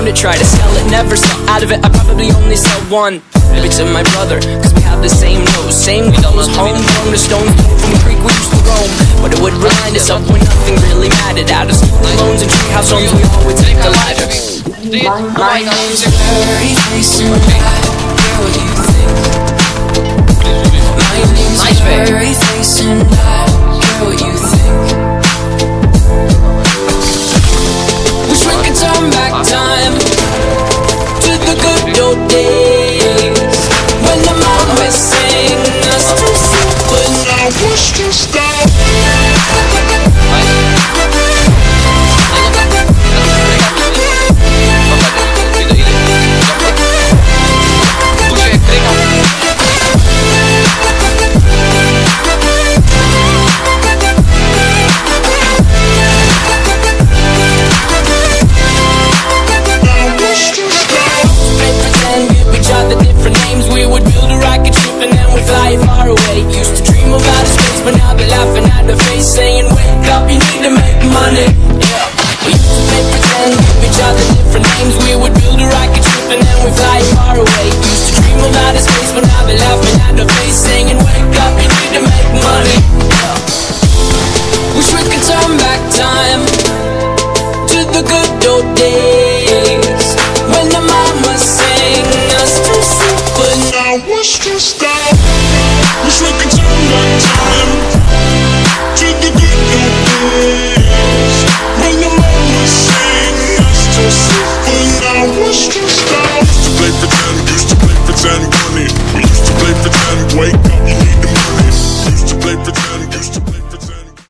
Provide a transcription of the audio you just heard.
to try to sell it, never sell out of it, I probably only sell one. Maybe to my brother, cause we have the same nose, same clothes, homegrown to stones from a creek we used to roam. But it would remind us of when nothing really mattered. Out of school loans and treehouse homes, we all would take the ladder. My name's a blurry face and black, girl, what do you think? My name's a blurry face and black, girl, what do you think? Wish we could turn back time to the good old days when the mom was saying us to sleep, but now wish to stop. But now they're laughing at the face, saying, wake up, you need to make money. Yeah, we used to play pretend, give each other different names. We would build a rocket ship and then we fly far away.